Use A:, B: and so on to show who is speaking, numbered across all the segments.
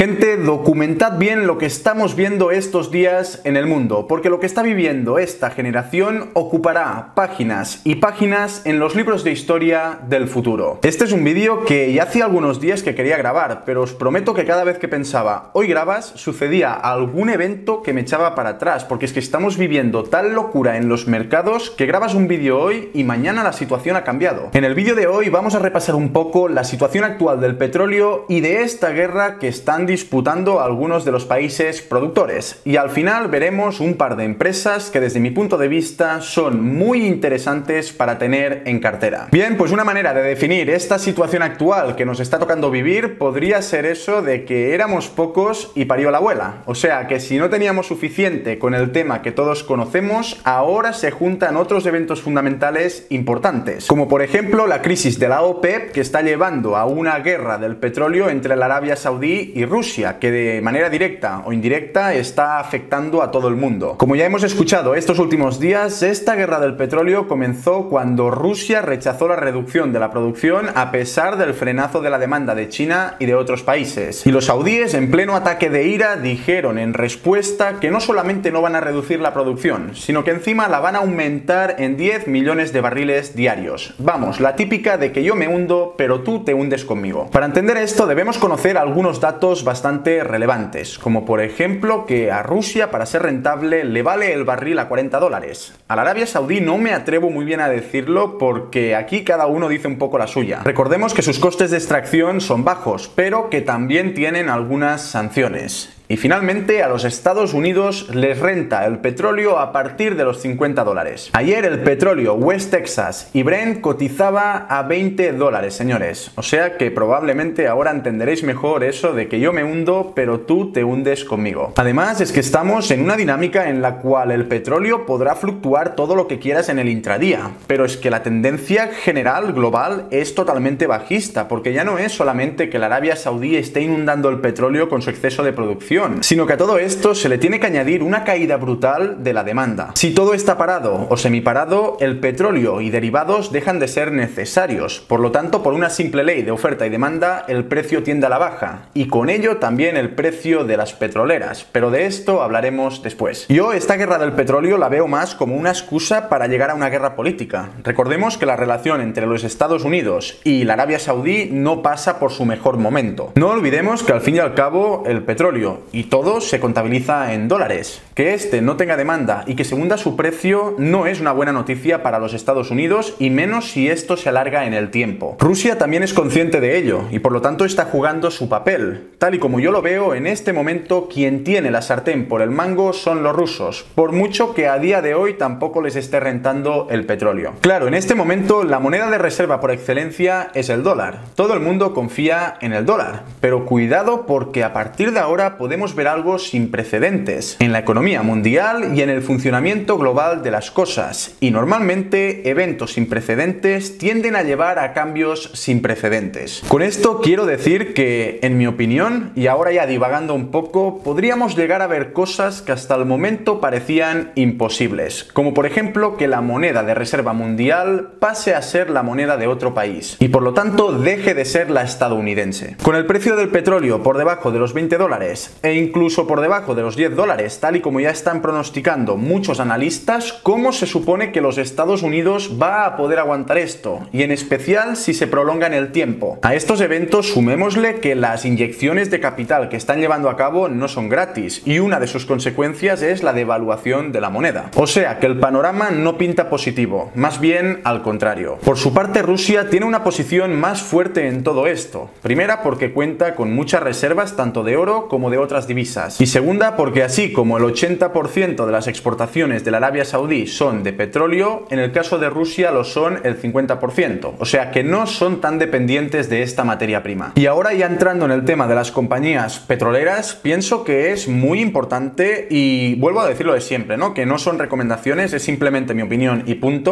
A: Gente, documentad bien lo que estamos viendo estos días en el mundo, porque lo que está viviendo esta generación ocupará páginas y páginas en los libros de historia del futuro. Este es un vídeo que ya hacía algunos días que quería grabar, pero os prometo que cada vez que pensaba, hoy grabas, sucedía algún evento que me echaba para atrás, porque es que estamos viviendo tal locura en los mercados que grabas un vídeo hoy y mañana la situación ha cambiado. En el vídeo de hoy vamos a repasar un poco la situación actual del petróleo y de esta guerra que están disputando algunos de los países productores. Y al final veremos un par de empresas que desde mi punto de vista son muy interesantes para tener en cartera. Bien, pues una manera de definir esta situación actual que nos está tocando vivir podría ser eso de que éramos pocos y parió la abuela. O sea que si no teníamos suficiente con el tema que todos conocemos, ahora se juntan otros eventos fundamentales importantes, como por ejemplo la crisis de la OPEP que está llevando a una guerra del petróleo entre la Arabia Saudí y Rusia, que de manera directa o indirecta está afectando a todo el mundo. Como ya hemos escuchado estos últimos días, esta guerra del petróleo comenzó cuando Rusia rechazó la reducción de la producción a pesar del frenazo de la demanda de China y de otros países. Y los saudíes, en pleno ataque de ira, dijeron en respuesta que no solamente no van a reducir la producción, sino que encima la van a aumentar en 10 millones de barriles diarios. Vamos, la típica de que yo me hundo, pero tú te hundes conmigo. Para entender esto debemos conocer algunos datos bastante relevantes, como por ejemplo que a Rusia, para ser rentable, le vale el barril a $40. A la Arabia Saudí no me atrevo muy bien a decirlo porque aquí cada uno dice un poco la suya. Recordemos que sus costes de extracción son bajos, pero que también tienen algunas sanciones. Y finalmente a los Estados Unidos les renta el petróleo a partir de los $50. Ayer el petróleo West Texas y Brent cotizaba a $20, señores. O sea que probablemente ahora entenderéis mejor eso de que yo me hundo, pero tú te hundes conmigo. Además es que estamos en una dinámica en la cual el petróleo podrá fluctuar todo lo que quieras en el intradía, pero es que la tendencia general global es totalmente bajista, porque ya no es solamente que la Arabia Saudí esté inundando el petróleo con su exceso de producción, sino que a todo esto se le tiene que añadir una caída brutal de la demanda. Si todo está parado o semiparado, el petróleo y derivados dejan de ser necesarios. Por lo tanto, por una simple ley de oferta y demanda, el precio tiende a la baja, y con ello también el precio de las petroleras, pero de esto hablaremos después. Yo esta guerra del petróleo la veo más como una excusa para llegar a una guerra política. Recordemos que la relación entre los Estados Unidos y la Arabia Saudí no pasa por su mejor momento. No olvidemos que al fin y al cabo el petróleo y todo se contabiliza en dólares. Que este no tenga demanda y que se hunda su precio no es una buena noticia para los Estados Unidos, y menos si esto se alarga en el tiempo. Rusia también es consciente de ello y por lo tanto está jugando su papel. Tal y como yo lo veo, en este momento quien tiene la sartén por el mango son los rusos, por mucho que a día de hoy tampoco les esté rentando el petróleo. Claro, en este momento la moneda de reserva por excelencia es el dólar. Todo el mundo confía en el dólar, pero cuidado porque a partir de ahora podemos ver algo sin precedentes en la economía mundial y en el funcionamiento global de las cosas, y normalmente eventos sin precedentes tienden a llevar a cambios sin precedentes. Con esto quiero decir que, en mi opinión, y ahora ya divagando un poco, podríamos llegar a ver cosas que hasta el momento parecían imposibles, como por ejemplo que la moneda de reserva mundial pase a ser la moneda de otro país y por lo tanto deje de ser la estadounidense. Con el precio del petróleo por debajo de los $20 e incluso por debajo de los $10, tal y como ya están pronosticando muchos analistas, ¿cómo se supone que los Estados Unidos va a poder aguantar esto? Y en especial si se prolonga en el tiempo. A estos eventos sumémosle que las inyecciones de capital que están llevando a cabo no son gratis, y una de sus consecuencias es la devaluación de la moneda. O sea que el panorama no pinta positivo, más bien al contrario. Por su parte, Rusia tiene una posición más fuerte en todo esto. Primera, porque cuenta con muchas reservas tanto de oro como de otras divisas. Y segunda, porque así como el 80% de las exportaciones de la Arabia Saudí son de petróleo, en el caso de Rusia lo son el 50%. O sea que no son tan dependientes de esta materia prima. Y ahora ya entrando en el tema de las compañías petroleras, pienso que es muy importante, y vuelvo a decirlo de siempre, ¿no? Que no son recomendaciones, es simplemente mi opinión y punto.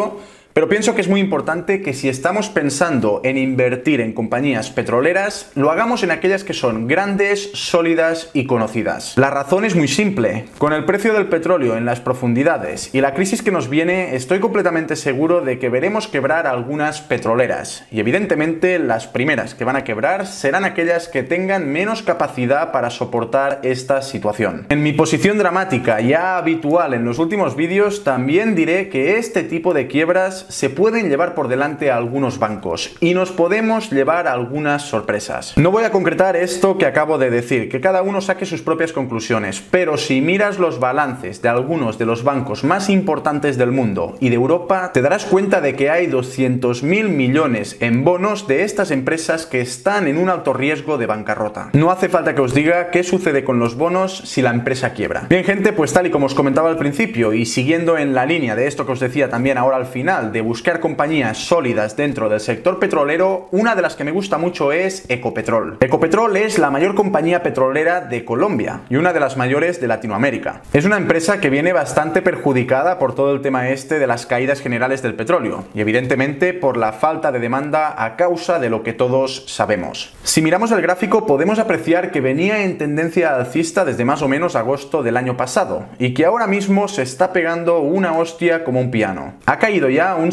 A: Pero pienso que es muy importante que si estamos pensando en invertir en compañías petroleras, lo hagamos en aquellas que son grandes, sólidas y conocidas. La razón es muy simple. Con el precio del petróleo en las profundidades y la crisis que nos viene, estoy completamente seguro de que veremos quebrar algunas petroleras. Y evidentemente las primeras que van a quebrar serán aquellas que tengan menos capacidad para soportar esta situación. En mi posición dramática ya habitual en los últimos vídeos, también diré que este tipo de quiebras se pueden llevar por delante a algunos bancos y nos podemos llevar a algunas sorpresas. No voy a concretar esto que acabo de decir, que cada uno saque sus propias conclusiones, pero si miras los balances de algunos de los bancos más importantes del mundo y de Europa, te darás cuenta de que hay 200.000 millones en bonos de estas empresas que están en un alto riesgo de bancarrota. No hace falta que os diga qué sucede con los bonos si la empresa quiebra. Bien, gente, pues tal y como os comentaba al principio y siguiendo en la línea de esto que os decía también ahora al final, de buscar compañías sólidas dentro del sector petrolero, una de las que me gusta mucho es Ecopetrol. Ecopetrol es la mayor compañía petrolera de Colombia y una de las mayores de Latinoamérica. Es una empresa que viene bastante perjudicada por todo el tema este de las caídas generales del petróleo y evidentemente por la falta de demanda a causa de lo que todos sabemos. Si miramos el gráfico podemos apreciar que venía en tendencia alcista desde más o menos agosto del año pasado y que ahora mismo se está pegando una hostia como un piano. Ha caído ya un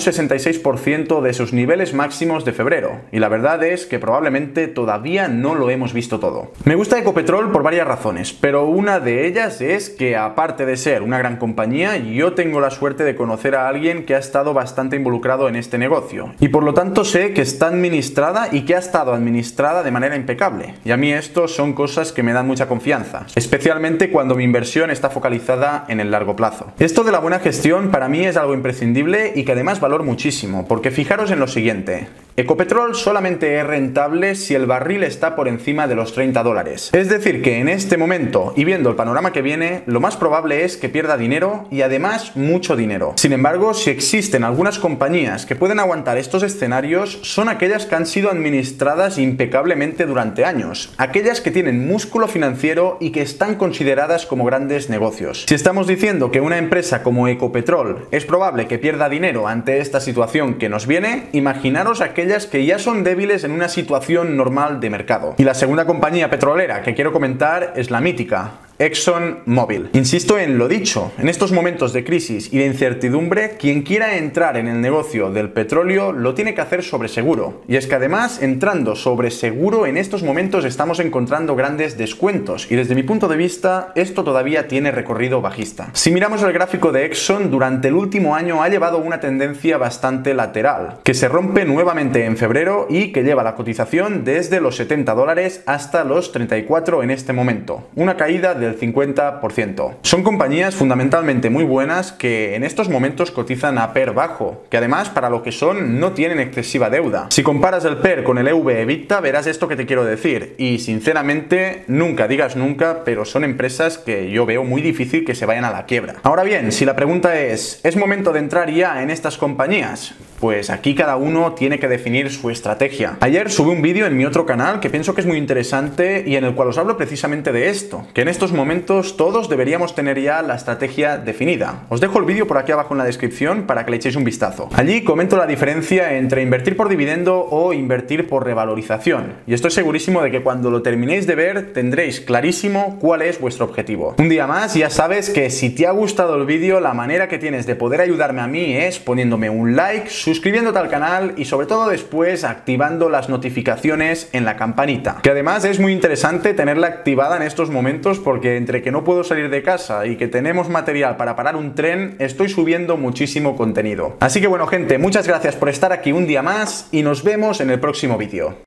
A: 66% de sus niveles máximos de febrero y la verdad es que probablemente todavía no lo hemos visto todo. Me gusta Ecopetrol por varias razones, pero una de ellas es que aparte de ser una gran compañía, yo tengo la suerte de conocer a alguien que ha estado bastante involucrado en este negocio y por lo tanto sé que está administrada y que ha estado administrada de manera impecable y a mí esto son cosas que me dan mucha confianza, especialmente cuando mi inversión está focalizada en el largo plazo. Esto de la buena gestión para mí es algo imprescindible y que además valoro muchísimo, porque fijaros en lo siguiente. Ecopetrol solamente es rentable si el barril está por encima de los $30. Es decir que en este momento, y viendo el panorama que viene, lo más probable es que pierda dinero y además mucho dinero. Sin embargo, si existen algunas compañías que pueden aguantar estos escenarios, son aquellas que han sido administradas impecablemente durante años, aquellas que tienen músculo financiero y que están consideradas como grandes negocios. Si estamos diciendo que una empresa como Ecopetrol es probable que pierda dinero ante esta situación que nos viene, imaginaros aquellas que ya son débiles en una situación normal de mercado. Y la segunda compañía petrolera que quiero comentar es la mítica ExxonMobil. Insisto en lo dicho, en estos momentos de crisis y de incertidumbre, quien quiera entrar en el negocio del petróleo lo tiene que hacer sobre seguro. Y es que además, entrando sobre seguro, en estos momentos estamos encontrando grandes descuentos y desde mi punto de vista, esto todavía tiene recorrido bajista. Si miramos el gráfico de Exxon, durante el último año ha llevado una tendencia bastante lateral, que se rompe nuevamente en febrero y que lleva la cotización desde los $70 hasta los 34 en este momento. Una caída del 50%. Son compañías fundamentalmente muy buenas que en estos momentos cotizan a PER bajo, que además para lo que son no tienen excesiva deuda. Si comparas el PER con el EV/EBITDA verás esto que te quiero decir y sinceramente nunca digas nunca, pero son empresas que yo veo muy difícil que se vayan a la quiebra. Ahora bien, si la pregunta ¿es momento de entrar ya en estas compañías? Pues aquí cada uno tiene que definir su estrategia. Ayer subí un vídeo en mi otro canal que pienso que es muy interesante y en el cual os hablo precisamente de esto, que en estos momentos todos deberíamos tener ya la estrategia definida. Os dejo el vídeo por aquí abajo en la descripción para que le echéis un vistazo. Allí comento la diferencia entre invertir por dividendo o invertir por revalorización y estoy segurísimo de que cuando lo terminéis de ver tendréis clarísimo cuál es vuestro objetivo. Un día más ya sabes que si te ha gustado el vídeo la manera que tienes de poder ayudarme a mí es poniéndome un like, suscribiéndote al canal y sobre todo después activando las notificaciones en la campanita, que además es muy interesante tenerla activada en estos momentos porque entre que no puedo salir de casa y que tenemos material para parar un tren estoy subiendo muchísimo contenido. Así que bueno gente, muchas gracias por estar aquí un día más y nos vemos en el próximo vídeo.